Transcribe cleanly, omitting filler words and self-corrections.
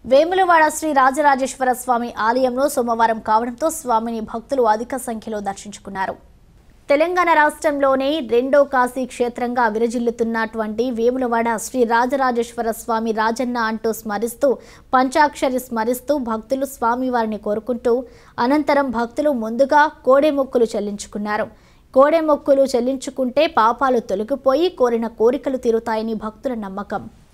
వేములవాడ శ్రీ రాజరాజేశ్వర స్వామి ఆలయంలో సోమవారం కావడంతో స్వామిని భక్తులు అధిక సంఖ్యలో దర్శించుకున్నారు. తెలంగాణ రాష్ట్రంలోనే రెండో కాశీ క్షేత్రంగా విరజిల్లుతున్నటువంటి వేములవాడ శ్రీ రాజరాజేశ్వర స్వామి రాజన్న అంటూ స్మరిస్తూ పంచాక్షరి స్మరిస్తూ భక్తులు స్వామివారిని కోరుకుంటూ అనంతరం భక్తులు ముందుగా కోడెమొక్కులు చెల్లించుకున్నారు. కోడెమొక్కులు చెల్లించుకుంటే పాపాలు తొలగిపోయి కోరిన కోరికలు తీరుతాయని భక్తుల నమ్మకం.